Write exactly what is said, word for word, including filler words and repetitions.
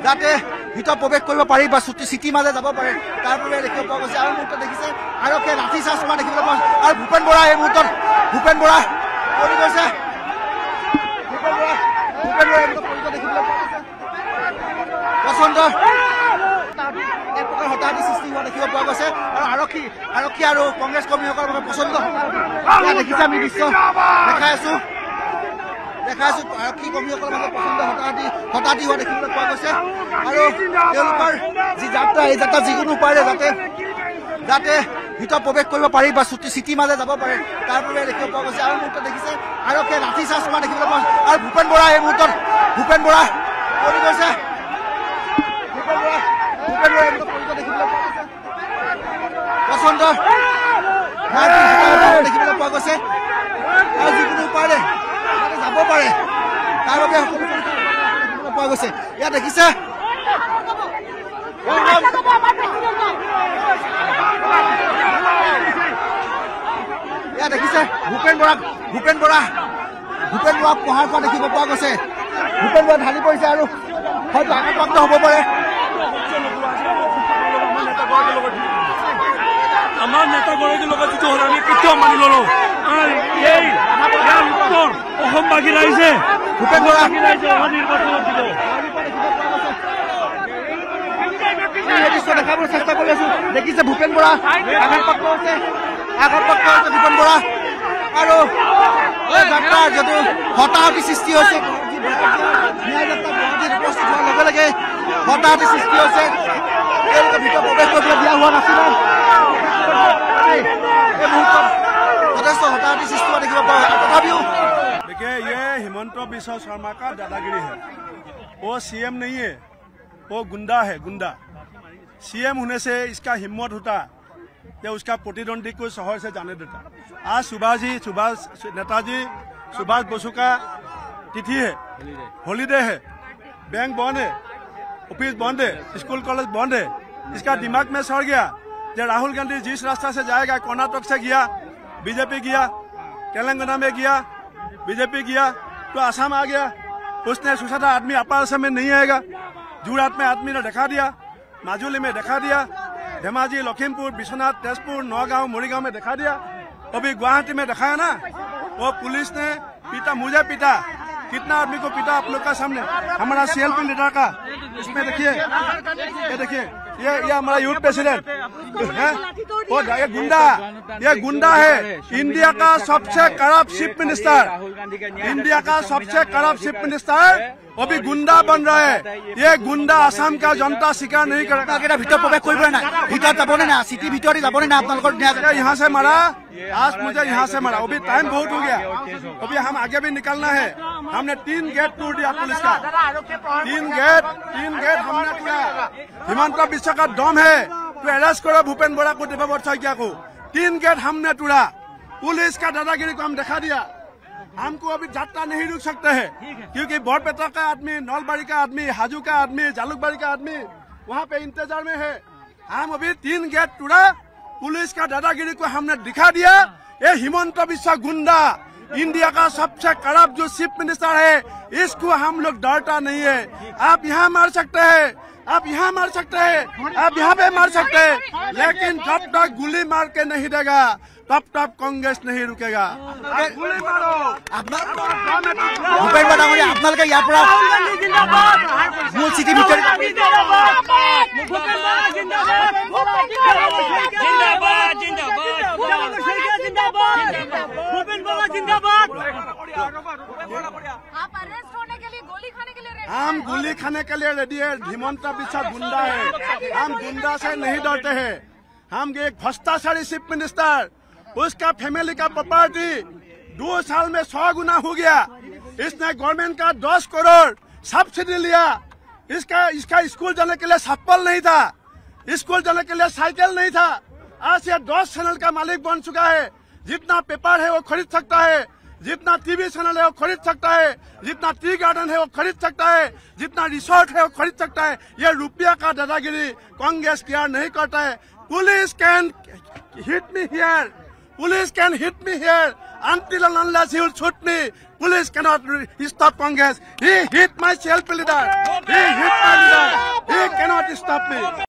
যাতে ভিতৰত প্ৰৱেশ কৰিব পাৰি বা চিটি মাজে যাব পাৰে তাৰ বাবে দেখিব পোৱা গৈছে। আৰু মুহূৰ্তত দেখিছে আৰক্ষীয়ে লাঠি চাৰ্জ কৰা দেখিবলৈ পোৱা আৰু ভূপেন বৰা এই মুহূৰ্তত ভূপেন বৰা পৰি গৈছে। ভূপেন বৰা ভূপেন বৰা এই মুহূৰ্তত পৰি দেখিবলৈ পোৱা গৈছে। পচন্দ এক প্ৰকাৰ হতাহতি সৃষ্টি হোৱা দেখিব পোৱা গৈছে। আৰু আৰক্ষী আৰক্ষী আৰু কংগ্ৰেছ কৰ্মীসকলৰ বাবে পচন্দ দেখিছে আমি দৃশ্য দেখাই আছো দেখাই আছো আৰক্ষী কৰ্মীসকলৰ মাজত পচন্দ হতাহতি হতাহতি হোৱা দেখিবলৈ পোৱা গৈছে। আৰু তেওঁলোকৰ যি যাত্ৰা এই যাত্ৰা যিকোনো উপায়েৰে যাতে যাতে ভিতৰত প্ৰৱেশ কৰিব পাৰি বা চিটি মাজে যাব পাৰে তাৰ বাবে দেখিব পোৱা গৈছে। আৰু মুহূৰ্তত দেখিছে আৰক্ষীয়ে লাঠি চাৰ্জ কৰা দেখিবলৈ পোৱা আৰু ভূপেন বৰা এই মুহূৰ্তত ভূপেন বৰা পৰি গৈছে। ভূপেন বৰা ভূপেন বৰা এই মুহূৰ্তত পৰি দেখিবলৈ পোৱা গৈছে। পচন্দ দেখিবলৈ পোৱা গৈছে। আৰু যিকোনো উপায়েৰে যাব পাৰে তাৰ বাবে সকলো দেখিবলৈ পোৱা গৈছে। ইয়াত দেখিছে ইয়াত দেখিছে ভূপেন বৰা ভূপেন বৰা ভূপেন বৰাক প্ৰহাৰ কৰা দেখিব পোৱা গৈছে। ভূপেন বৰা ঢালি পৰিছে আৰু হয়তো আঘাতপ্ৰাপ্ত হ'ব পাৰে। আমাৰ নেতাগৰাকীৰ লগত যিটো হ'ল আমি কেতিয়াও মানি ললো। এই উত্তৰ অসমবাসী ৰাইজে ভূপেন বৰা ৰাইজে অহা নিৰ্বাচনত দিব। দেখাবলৈ চেষ্টা কৰি আছো। দেখিছে ভূপেন বৰা আঘাতপ্ৰাপ্ত হৈছে আঘাতপ্ৰাপ্ত হৈছে ভূপেন বৰা। আৰু যাত্ৰাৰ যিটো হতাহতি সৃষ্টি হৈছে ন্যায় যাত্ৰা গুৱাহাটীত উপস্থিত হোৱাৰ লগে লগে হতাহতি সৃষ্টি হৈছে। তেওঁলোকে ভিতৰত প্ৰৱেশ কৰিবলৈ দিয়া হোৱা নাছিলে। এই মুহূৰ্তত যথেষ্ট হতাহতি সৃষ্টি হোৱা দেখিব পোৱা তথাপিও देखिए ये हिमंत बिश्व शर्मा का दादागिरी है। वो सीएम नहीं है, वो गुंडा है गुंडा। सीएम होने से इसका हिम्मत होता कि उसका प्रतिद्वंदी को शहर से जाने देता। आज सुभाष जी सुभाष नेताजी सुभाष बसु का तिथि है, हॉलीडे है, बैंक बंद है, ऑफिस बंद है, स्कूल कॉलेज बंद है। इसका दिमाग में सड़ गया कि राहुल गांधी जिस रास्ता से जाएगा, कर्नाटक से गया बीजेपी गया, तेलंगाना में गया बीजेपी गया, तो आसाम आ गया। उसने सोचा था आदमी अपर असम में नहीं आएगा। जोरहाट में आदमी ने दिखा दिया, माजुली में दिखा दिया, धेमाजी लखीमपुर विश्वनाथ तेजपुर नौगांव मोरीगांव में दिखा दिया। अभी गुवाहाटी में दिखाया ना, वो पुलिस ने पीटा, मुझे पीटा, कितना आदमी को पीटा आप लोग का सामने। हमारा सीएलपी लीडर का इसमें देखिए, ये देखिए ये ये हमारा यूथ प्रेसिडेंट है, वो ये गुंडा ये गुंडा है। इंडिया का सबसे करप्ट चीफ मिनिस्टर, इंडिया का सबसे करप्ट चीफ मिनिस्टर अभी गुंडा बन रहा है। ये गुंडा आसाम का जनता स्वीकार नहीं करेगा। ভিতৰত প্ৰৱেশ কৰিব না ভিতৰত যাবনে না চিটি ভিতৰত যাবনে না আপোনালোকৰ यहाँ से मारा, आज मुझे यहाँ से मारा। अभी टाइम बहुत हो गया, अभी हम आगे भी निकलना है। हमने तीन गेट तोड़ दिया पुलिस का, तीन गेट तीन गेट हमने किया। हिमंत बिश्व का दम है तो अरेस्ट करो भूपेन बड़ा को, देवव्रत शइकिया को। तीन गेट हमने तोड़ा, पुलिस का दादागिरी को हम दिखा दिया। हमको अभी यात्रा नहीं रुक सकते हैं क्योंकि बरपेटा का आदमी, नलबाड़ी का आदमी, हाजू का आदमी, जालुकबाड़ी का आदमी वहाँ पे इंतजार में है। हम अभी तीन गेट तोड़ा, पुलिस का दादागिरी को हमने दिखा दिया। ये हिमंत बिश्व गुंडा, इंडिया का सबसे करप्ट जो चीफ मिनिस्टर है, इसको हम लोग डरता नहीं है। आप यहाँ मार सकते हैं, आप यहाँ मार सकते हैं, आप यहाँ पे मार सकते हैं, लेकिन जब तक गोली मार के नहीं देगा तब तक कांग्रेस नहीं रुकेगा। गोली मारो ভূপেন বৰা ডাঙৰীয়া, আপোনালোকে ইয়াৰ পৰা মূল চিটি ভিতৰত हम गोली खाने के लिए रेडी है। हिमंत बिश्व गुंडा है, हम गुंडा से नहीं डरते हैं। हम एक भ्रष्टाचारी चीफ मिनिस्टर, उसका फैमिली का प्रॉपर्टी दो साल में सौ गुना हो गया। इसने गवर्नमेंट का दस करोड़ सब्सिडी लिया। इसका इसका स्कूल जाने के लिए चप्पल नहीं था, स्कूल जाने के लिए साइकिल नहीं था। आज ये दस चैनल का मालिक बन चुका है। जितना पेपर है वो खरीद सकता है, जितना टीवी चैनल है वो खरीद सकता है, जितना टी गार्डन है वो खरीद सकता है, जितना रिसोर्ट है वो खरीद सकता है। ये रुपया का दादागिरी कांग्रेस केयर नहीं करता है। Police can hit me here, police can hit me here until and unless he will shoot me. Police cannot stop Congress. He hit my self leader. He hit my leader. stop me.